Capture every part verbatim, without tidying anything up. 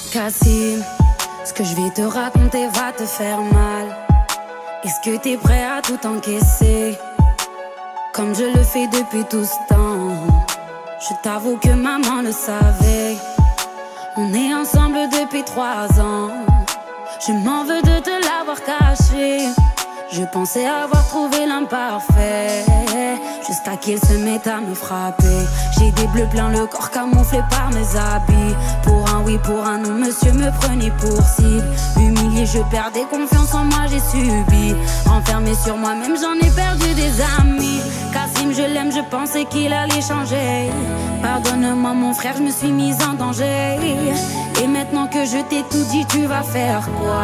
Cassim, ce que je vais te raconter va te faire mal. Est-ce que t'es prêt à tout encaisser, comme je le fais depuis tout ce temps? Je t'avoue que maman le savait. On est ensemble depuis trois ans. Je m'en veux de te l'avoir caché. Je pensais avoir trouvé l'imparfait, jusqu'à qu'il se mette à me frapper. J'ai des bleus plein le corps camouflé par mes habits. Pour un oui, pour un non, monsieur me prenait pour cible. Humilié, je perdais confiance en moi, j'ai subi. Renfermé sur moi-même, j'en ai perdu des amis. Cassim, je l'aime, je pensais qu'il allait changer. Pardonne-moi mon frère, je me suis mise en danger. Et maintenant que je t'ai tout dit, tu vas faire quoi?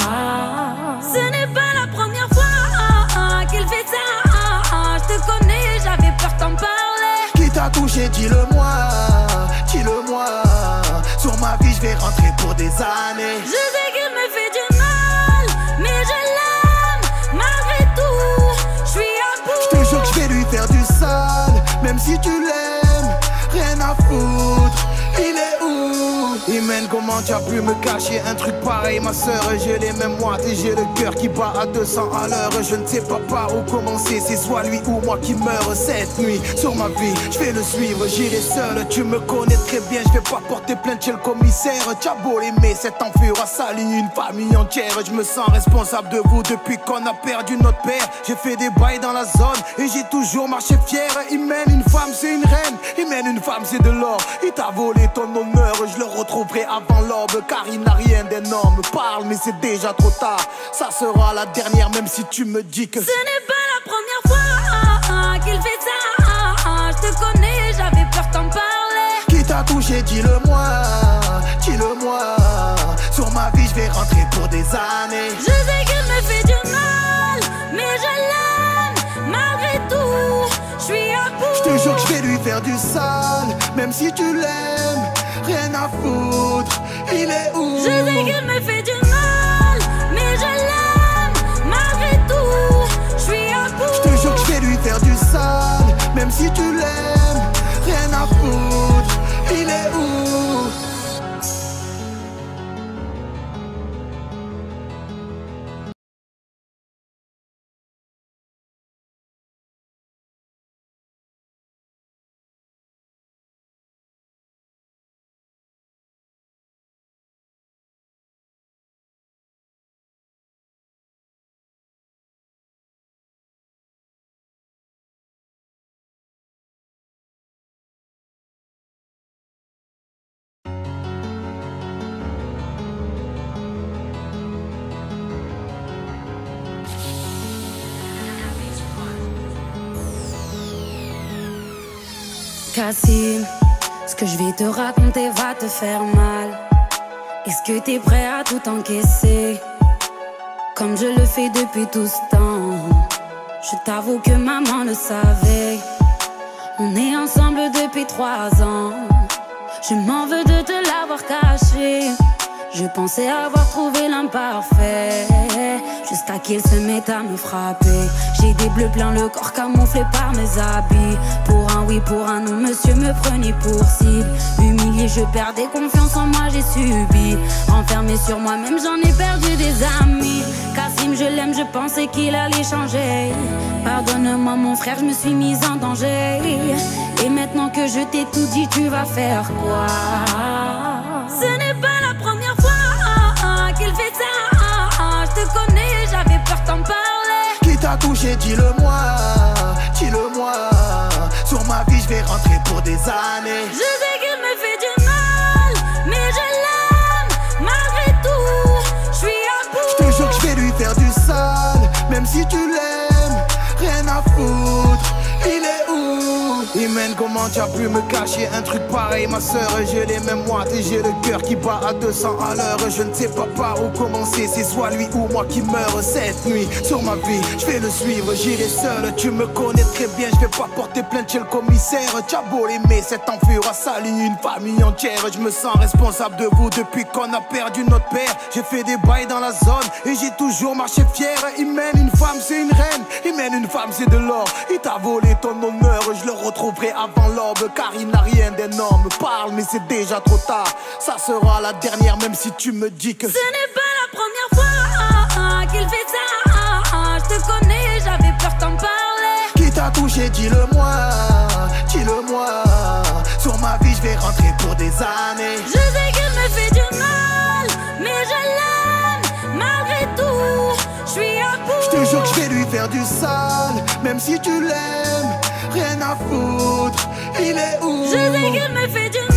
Ce n'est pas la première fois qu'il fait ça. Je te connais, j'avais peur t'en parler. Qui t'a touché, dis-le-moi, dis-le-moi. Sur ma vie, je vais rentrer pour des années. Je sais qu'il me fait du mal, mais je l'aime malgré tout. Je suis à bout. Je te jure que je vais lui faire du sale, même si tu l'aimes, rien à foutre. Il est où? Imen, comment tu as pu me cacher un truc pareil, ma soeur? J'ai les mêmes moites et j'ai le cœur qui bat à deux cents à l'heure. Je ne sais pas par où commencer, c'est soit lui ou moi qui meurt cette nuit. Sur ma vie, je vais le suivre, j'irai seul. Tu me connais très bien, je vais pas porter plainte chez le commissaire. Tu as beau l'aimer, cet enfant a sali une famille entière. Je me sens responsable de vous depuis qu'on a perdu notre père. J'ai fait des bails dans la zone et j'ai toujours marché fier. Imen, une femme c'est une reine, Imen, une femme c'est de l'or. Il t'a volé ton honneur, je le retrouverai avant l'aube, car il n'a rien d'énorme. Parle mais c'est déjà trop tard, ça sera la dernière même si tu me dis que ce n'est pas la première fois qu'il fait ça. Je te connais, j'avais peur t'en parler. Qui t'a touché, dis-le-moi, dis-le-moi. Sur ma vie je vais rentrer pour des années. Je sais qu'il me fait du mal, mais je l'aime malgré tout. Je suis à bout. Je te jure que je vais lui faire du sale, même si tu l'aimes, rien à foutre. Il est où? Je sais qu'il me fait du mal, mais je l'aime malgré tout. Je suis à bout. Je te jure que je vais lui faire du sale, même si tu l'aimes, rien à foutre. Il est où? Cassim, ce que je vais te raconter va te faire mal. Est-ce que t'es prêt à tout encaisser, comme je le fais depuis tout ce temps? Je t'avoue que maman le savait. On est ensemble depuis trois ans. Je m'en veux de te l'avoir caché. Je pensais avoir trouvé l'imparfait, jusqu'à qu'il se mette à me frapper. J'ai des bleus plein le corps camouflé par mes habits. Pour un oui, pour un non, monsieur me prenait pour cible. Humilié, je perdais confiance en moi, j'ai subi. Renfermé sur moi-même, j'en ai perdu des amis. Cassim, je l'aime, je pensais qu'il allait changer. Pardonne-moi mon frère, je me suis mise en danger. Et maintenant que je t'ai tout dit, tu vas faire quoi? Ce n'est pas la première fois qu'il fait ça. Je te connais, j'avais peur t'en parler. Qui t'a touché, dis-le-moi, dis-le-moi. Sur ma vie je vais rentrer pour des années. Je sais qu'il me fait du mal, mais je l'aime malgré tout. Je suis à bout. Je te jure que je vais lui faire du sale, même si tu l'aimes, rien à foutre. Il est où? Imen, comment tu as pu me cacher un truc pareil, ma soeur? J'ai les mêmes moites et j'ai le cœur qui bat à deux cents à l'heure. Je ne sais pas par où commencer, c'est soit lui ou moi qui meurt cette nuit. Sur ma vie, je vais le suivre, j'irai seul. Tu me connais très bien, je vais pas porter plainte chez le commissaire. Tu as beau l'aimer, cet enfant a sali une famille entière. Je me sens responsable de vous depuis qu'on a perdu notre père. J'ai fait des bails dans la zone et j'ai toujours marché fier. Imen, une femme c'est une reine, Imen, une femme c'est de l'or. Il t'a volé ton honneur, je le retrouve retrouverai avant l'aube, car il n'a rien d'énorme. Parle mais c'est déjà trop tard, ça sera la dernière même si tu me dis que ce n'est pas la première fois qu'il fait ça. Je te connais, j'avais peur t'en parler. Qui t'a touché, dis-le-moi, dis-le-moi. Sur ma vie je vais rentrer pour des années. Je sais qu'il me fait du mal, mais je l'aime malgré tout. Je suis à bout. Je te jure que je vais lui faire du sale, même si tu l'aimes. Rien à foutre, il est où? Je sais qu'il me fait du mal.